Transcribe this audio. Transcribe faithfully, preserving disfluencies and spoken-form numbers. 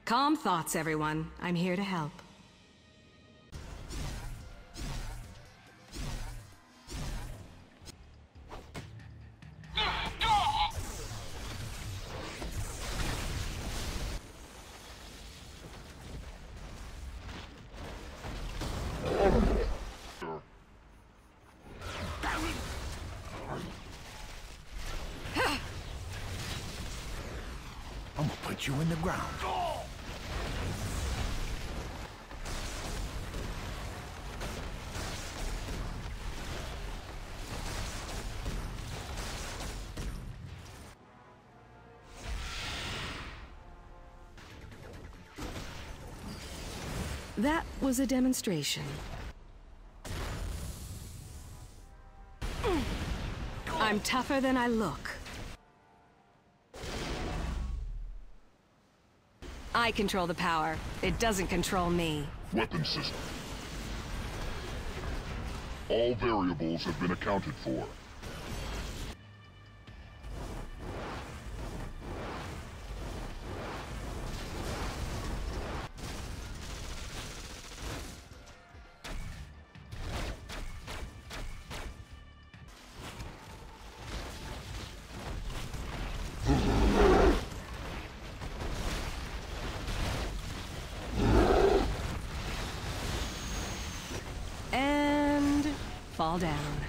Calm thoughts, everyone. I'm here to help. I'm gonna put you in the ground. That was a demonstration. I'm tougher than I look. I control the power. It doesn't control me. Weapon system. All variables have been accounted for. And fall down.